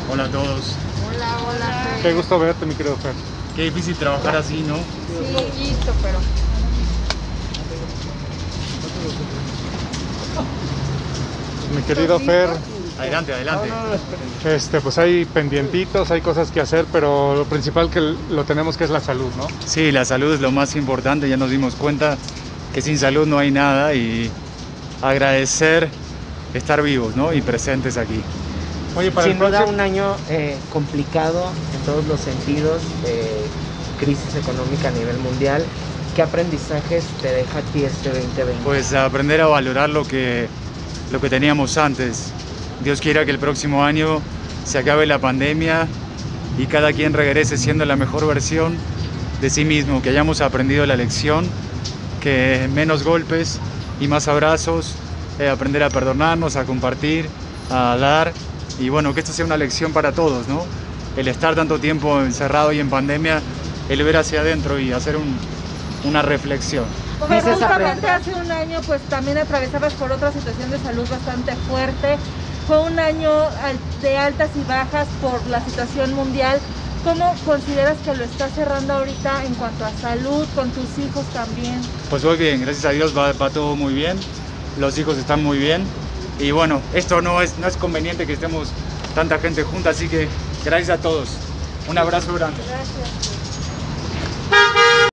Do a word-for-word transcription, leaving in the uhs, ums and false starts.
Hola a todos. Hola, hola. Qué gusto verte, mi querido Fer. Qué difícil trabajar así, ¿no? Sí, poquito, pero... Mi querido Fer, Adelante, adelante. este, pues hay pendientitos, hay cosas que hacer, pero lo principal que lo tenemos que es la salud, ¿no? Sí, la salud es lo más importante, ya nos dimos cuenta que sin salud no hay nada y agradecer estar vivos, ¿no? Y presentes aquí. Oye, para Sin el duda próximo... un año eh, complicado en todos los sentidos, eh, crisis económica a nivel mundial. ¿Qué aprendizajes te deja a ti este veinte veinte? Pues aprender a valorar lo que, lo que teníamos antes. Dios quiera que el próximo año se acabe la pandemia y cada quien regrese siendo la mejor versión de sí mismo, que hayamos aprendido la lección, que menos golpes y más abrazos, eh, aprender a perdonarnos, a compartir, a dar, y bueno, que esto sea una lección para todos, ¿no? El estar tanto tiempo encerrado y en pandemia, el ver hacia adentro y hacer un, una reflexión. Pues Dices justamente aprender. hace un año pues también atravesabas por otra situación de salud bastante fuerte. Fue un año al- de altas y bajas por la situación mundial. ¿Cómo consideras que lo estás cerrando ahorita en cuanto a salud, con tus hijos también? Pues voy bien, gracias a Dios va, va todo muy bien, los hijos están muy bien y bueno, esto no es, no es conveniente que estemos tanta gente junta, así que gracias a todos, un abrazo grande. Gracias.